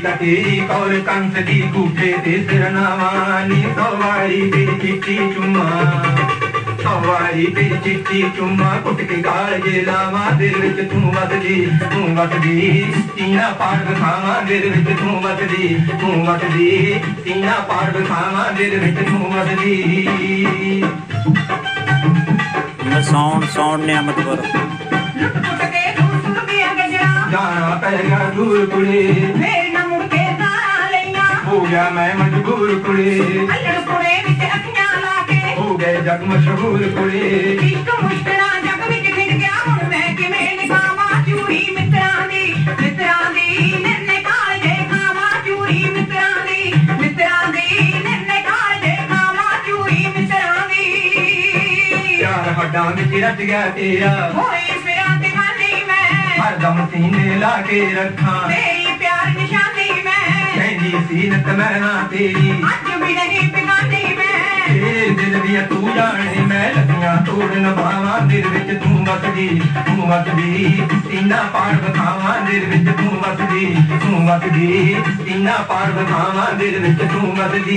तेरी कौर कंस दी कूठे ते सिर नवानी सवारी तेरी चिट्ठी चुम्मा सवारी तेरी चिट्ठी चुम्मा कुट के गाल जे लावा दिल विच तू वसदी सीना पाड़ बखावा दिल विच तू वसदी सीना पाड़ बखावा दिल विच तू वसदी साउंड नियामतपुर जाना पेगा दूर कुड़े फिर न मुड़ के तारा लैया हो गया मैं मजबूर कुड़े अल्लड़ कुड़े विच अखियां ला के हो गए जग मशहूर कुड़े इश्क मुश्किलां जग विच खिंड गया हुण मैं किवें निकावां चूड़ी मित्रां दी निरने कालजे खावां चूड़ी मित्रां दी निरने कालजे खावां चूड़ी मित्रां दी प्यार हड्डां विच रच गया तेरा होई फिरां दीवानी मैं हरदम सीने ला के रखा तेरी प्यार निशानी मैं कहंदी सीनत मैं ना तेरी अज भी नहीं बिगानी मैं तेरे दिल दिया तू जाने मैं लगियां तोड़न भावां दिल विच तू वसदी सीना पाड़ बखावां दिल विच तू वसदी सीना पाड़ बखावां दिल विच तू वसदी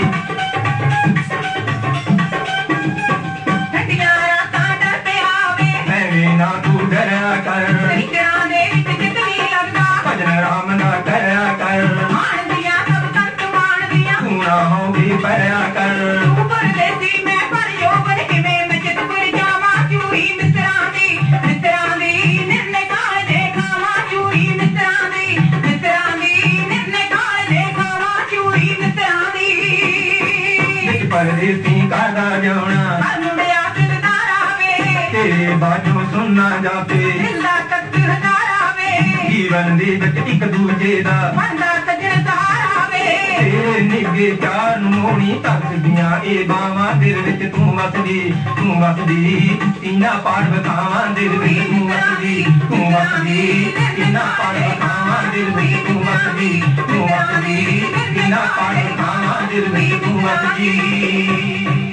ठंडियां रातां डर पे आवे मैं ना तू डरा कर रिकरां दे विच जितनी लगदा भजन राम ना करया कर मान दिया सब संत मान दिया तू ना होगी पया कर तू परदेसी मैं पर योगन किवें मैं चित पुर जावां चूड़ी मित्रां दी निरने कालजे खावां चूड़ी मित्रां दी निरने कालजे खावां चूड़ी मित्रां दी विच परदेसी कादा जाना हर मुंडिया दिलदार आवे तेरे बाजों सुनना जापे दिल दा तक हज़ार आवे जीवन दे विच इक दूजे दा बंदा सजन सहारा आवे तेरे निगे चार मोनी तकदियां ए बावां दिल विच तू वसदी सीना पाड़ बखावां दिल विच तू वसदी सीना पाड़ बखावां दिल विच तू वसदी सीना पाड़ बखावां दिल विच तू वसदी